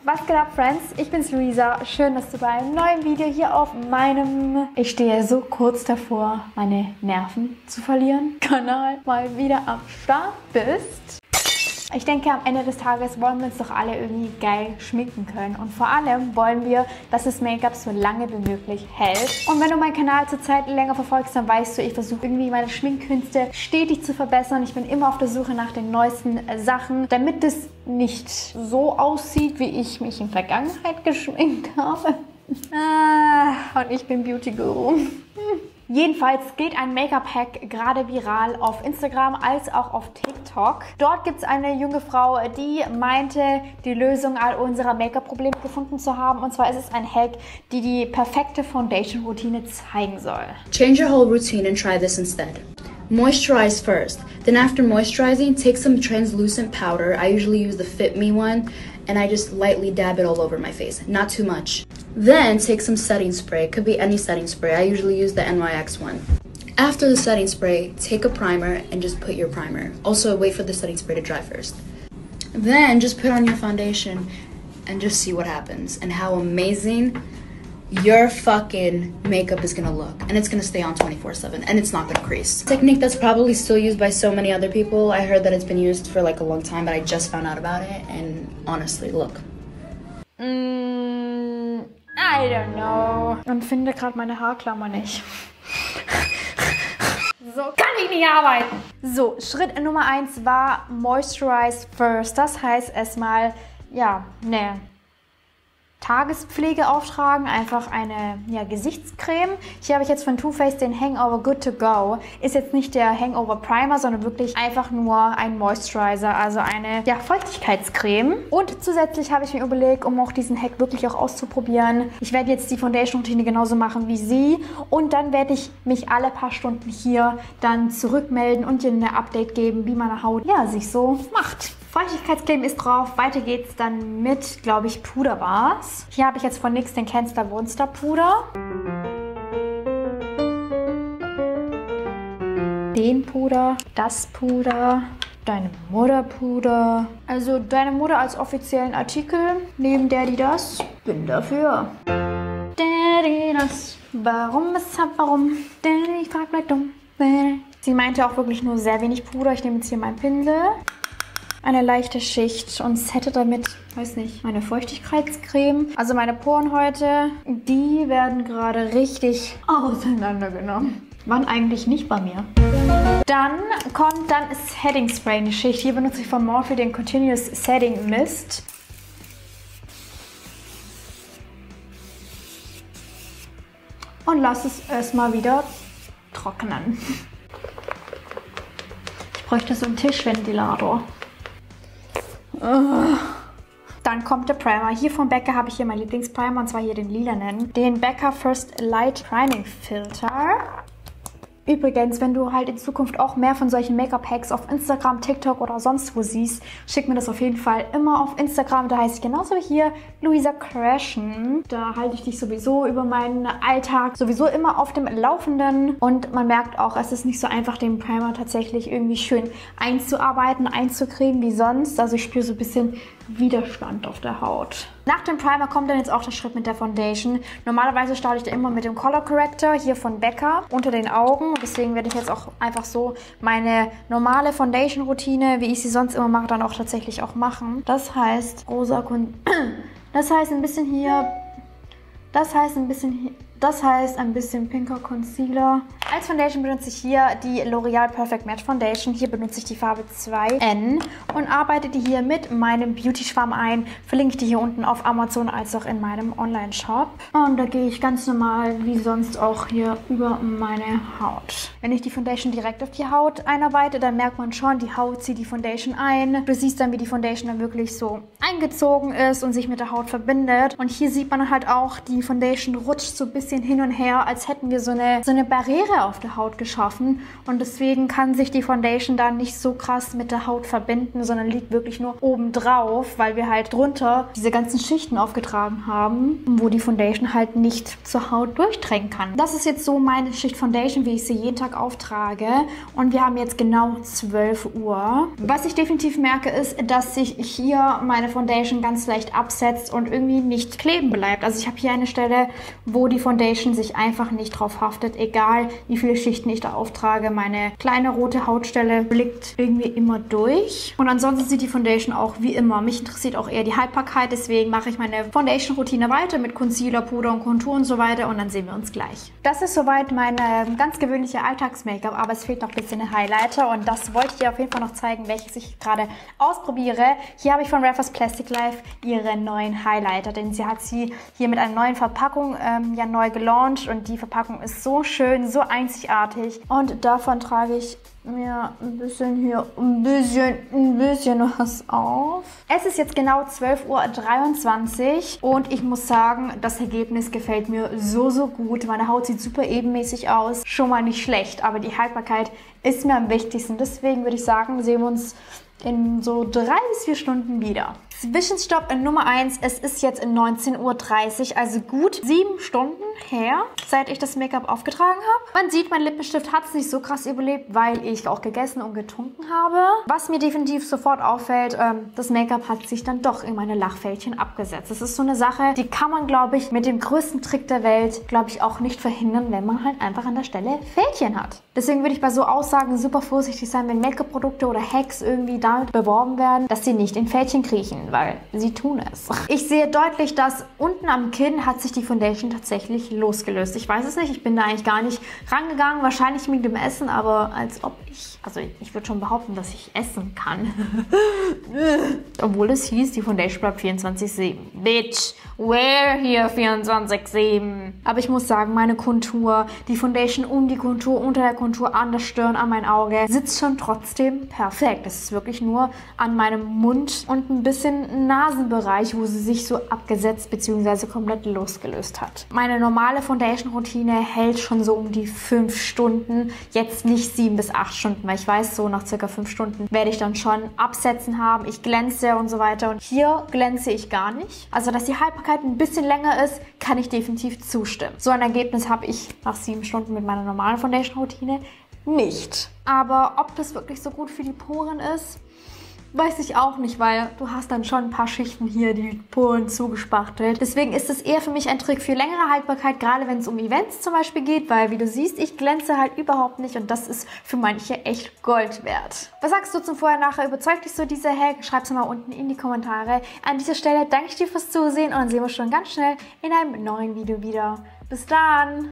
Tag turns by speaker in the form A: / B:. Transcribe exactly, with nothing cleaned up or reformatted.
A: Was geht ab, Friends? Ich bin's Luisa. Schön, dass du bei einem neuen Video hier auf meinem, ich stehe so kurz davor, meine Nerven zu verlieren, Kanal mal wieder am Start bist. Ich denke, am Ende des Tages wollen wir uns doch alle irgendwie geil schminken können. Und vor allem wollen wir, dass das Make-up so lange wie möglich hält. Und wenn du meinen Kanal zurzeit länger verfolgst, dann weißt du, ich versuche irgendwie meine Schminkkünste stetig zu verbessern. Ich bin immer auf der Suche nach den neuesten Sachen, damit es nicht so aussieht, wie ich mich in der Vergangenheit geschminkt habe. Ah, und ich bin Beauty Guru. Jedenfalls geht ein Make-up-Hack gerade viral auf Instagram als auch auf TikTok. Dort gibt es eine junge Frau, die meinte, die Lösung all unserer Make-up-Probleme gefunden zu haben. Und zwar ist es ein Hack, die die perfekte Foundation-Routine zeigen soll.
B: Change your whole routine and try this instead. Moisturize first. Then after moisturizing, take some translucent powder. I usually use the Fit Me one, and I just lightly dab it all over my face. Not too much. Then take some setting spray. It could be any setting spray. I usually use the N Y X one. After the setting spray, take a primer and just put your primer. Also, wait for the setting spray to dry first. Then just put on your foundation and just see what happens and how amazing your fucking makeup is gonna look. And it's gonna stay on twenty-four seven and it's not gonna crease. Technique that's probably still used by so many other people. I heard that it's been used for like a long time, but I just found out about it and honestly, look.
A: Mm, I don't know. Und finde gerade meine Haarklammer nicht. So kann ich nicht arbeiten. So, Schritt Nummer eins war Moisturize first. Das heißt erstmal, ja, ne Tagespflege auftragen, einfach eine ja, Gesichtscreme. Hier habe ich jetzt von Too Faced den Hangover Good to Go. Ist jetzt nicht der Hangover Primer, sondern wirklich einfach nur ein Moisturizer, also eine ja, Feuchtigkeitscreme. Und zusätzlich habe ich mir überlegt, um auch diesen Hack wirklich auch auszuprobieren, ich werde jetzt die Foundation-Routine genauso machen wie sie und dann werde ich mich alle paar Stunden hier dann zurückmelden und dir eine Update geben, wie meine Haut ja, sich so macht. Feuchtigkeitscreme ist drauf. Weiter geht's dann mit, glaube ich, Puderbars. Hier habe ich jetzt von N Y X den Cancer Monster Puder. Den Puder, das Puder, Deine Mutter Puder. Also Deine Mutter als offiziellen Artikel. Neben der, die das. Bin dafür. Der, die das. Warum, weshalb, warum? Der, ich frag gleich dumm. Sie meinte auch wirklich nur sehr wenig Puder. Ich nehme jetzt hier meinen Pinsel. Eine leichte Schicht und sette damit, weiß nicht, meine Feuchtigkeitscreme. Also meine Porenhäute, die werden gerade richtig auseinandergenommen. Waren eigentlich nicht bei mir. Dann kommt dann Setting Spray in die Schicht. Hier benutze ich von Morphe den Continuous Setting Mist. Und lasse es erstmal wieder trocknen. Ich bräuchte so einen Tischventilator. Dann kommt der Primer. Hier vom Becca habe ich hier meinen Lieblingsprimer, und zwar hier den lilanen. Den Becca First Light Priming Filter. Übrigens, wenn du halt in Zukunft auch mehr von solchen Make-up-Hacks auf Instagram, TikTok oder sonst wo siehst, schick mir das auf jeden Fall immer auf Instagram. Da heiße ich genauso wie hier Luisa Crashen. Da halte ich dich sowieso über meinen Alltag sowieso immer auf dem Laufenden. Und man merkt auch, es ist nicht so einfach, den Primer tatsächlich irgendwie schön einzuarbeiten, einzucremen wie sonst. Also ich spüre so ein bisschen Widerstand auf der Haut. Nach dem Primer kommt dann jetzt auch der Schritt mit der Foundation. Normalerweise starte ich da immer mit dem Color Corrector hier von Becca unter den Augen. Deswegen werde ich jetzt auch einfach so meine normale Foundation-Routine, wie ich sie sonst immer mache, dann auch tatsächlich auch machen. Das heißt, rosa Kon das heißt ein bisschen hier, das heißt ein bisschen hier, das heißt ein bisschen pinker Concealer. Als Foundation benutze ich hier die L'Oreal Perfect Matte Foundation. Hier benutze ich die Farbe zwei N und arbeite die hier mit meinem Beauty-Schwamm ein. Verlinke ich die hier unten auf Amazon als auch in meinem Online-Shop. Und da gehe ich ganz normal wie sonst auch hier über meine Haut. Wenn ich die Foundation direkt auf die Haut einarbeite, dann merkt man schon, die Haut zieht die Foundation ein. Du siehst dann, wie die Foundation dann wirklich so eingezogen ist und sich mit der Haut verbindet. Und hier sieht man halt auch, die Foundation rutscht so ein bisschen bisschen hin und her, als hätten wir so eine, so eine Barriere auf der Haut geschaffen. Und deswegen kann sich die Foundation dann nicht so krass mit der Haut verbinden, sondern liegt wirklich nur oben drauf, weil wir halt drunter diese ganzen Schichten aufgetragen haben, wo die Foundation halt nicht zur Haut durchdrängen kann. Das ist jetzt so meine Schicht Foundation, wie ich sie jeden Tag auftrage. Und wir haben jetzt genau zwölf Uhr. Was ich definitiv merke, ist, dass sich hier meine Foundation ganz leicht absetzt und irgendwie nicht kleben bleibt. Also ich habe hier eine Stelle, wo die Foundation sich einfach nicht drauf haftet, egal wie viele Schichten ich da auftrage. Meine kleine rote Hautstelle blickt irgendwie immer durch. Und ansonsten sieht die Foundation auch wie immer. Mich interessiert auch eher die Haltbarkeit, deswegen mache ich meine Foundation-Routine weiter mit Concealer, Puder und Kontur und so weiter und dann sehen wir uns gleich. Das ist soweit meine ganz gewöhnliche Alltags-Make-up, aber es fehlt noch ein bisschen ein Highlighter und das wollte ich dir auf jeden Fall noch zeigen, welches ich gerade ausprobiere. Hier habe ich von Raffles Plastic Life ihre neuen Highlighter, denn sie hat sie hier mit einer neuen Verpackung ähm, ja neu gelauncht und die Verpackung ist so schön, so einzigartig und davon trage ich mir ein bisschen hier ein bisschen, ein bisschen was auf. Es ist jetzt genau zwölf Uhr dreiundzwanzig und ich muss sagen, das Ergebnis gefällt mir so, so gut. Meine Haut sieht super ebenmäßig aus. Schon mal nicht schlecht, aber die Haltbarkeit ist mir am wichtigsten. Deswegen würde ich sagen, sehen wir uns in so drei bis vier Stunden wieder. Zwischenstopp in Nummer eins. Es ist jetzt in neunzehn Uhr dreißig, also gut sieben Stunden her, seit ich das Make-up aufgetragen habe. Man sieht, mein Lippenstift hat es nicht so krass überlebt, weil ich auch gegessen und getrunken habe. Was mir definitiv sofort auffällt, ähm, das Make-up hat sich dann doch in meine Lachfältchen abgesetzt. Das ist so eine Sache, die kann man, glaube ich, mit dem größten Trick der Welt, glaube ich, auch nicht verhindern, wenn man halt einfach an der Stelle Fältchen hat. Deswegen würde ich bei so Aussagen super vorsichtig sein, wenn Make-up-Produkte oder Hacks irgendwie damit beworben werden, dass sie nicht in Fältchen kriechen, weil sie tun es. Ich sehe deutlich, dass unten am Kinn hat sich die Foundation tatsächlich losgelöst. Ich weiß es nicht, ich bin da eigentlich gar nicht rangegangen, wahrscheinlich mit dem Essen, aber als ob ich, also ich würde schon behaupten, dass ich essen kann. Obwohl es hieß, die Foundation bleibt vierundzwanzig sieben. Bitch, where here vierundzwanzig sieben? Aber ich muss sagen, meine Kontur, die Foundation um die Kontur, unter der Kontur, an der Stirn, an mein Auge, sitzt schon trotzdem perfekt. Es ist wirklich nur an meinem Mund und ein bisschen Nasenbereich, wo sie sich so abgesetzt bzw. komplett losgelöst hat. Meine normale Foundation-Routine hält schon so um die fünf Stunden, jetzt nicht sieben bis acht Stunden, weil ich weiß, so nach circa fünf Stunden werde ich dann schon Absetzen haben, ich glänze und so weiter und hier glänze ich gar nicht. Also, dass die Haltbarkeit ein bisschen länger ist, kann ich definitiv zustimmen. So ein Ergebnis habe ich nach sieben Stunden mit meiner normalen Foundation-Routine nicht. Aber ob das wirklich so gut für die Poren ist, weiß ich auch nicht, weil du hast dann schon ein paar Schichten hier, die Poren zugespachtelt. Deswegen ist es eher für mich ein Trick für längere Haltbarkeit, gerade wenn es um Events zum Beispiel geht, weil wie du siehst, ich glänze halt überhaupt nicht und das ist für manche echt Gold wert. Was sagst du zum Vorher-Nachher? Überzeugt dich so dieser Hack? Schreib's mal unten in die Kommentare. An dieser Stelle danke ich dir fürs Zusehen und dann sehen wir uns schon ganz schnell in einem neuen Video wieder. Bis dann!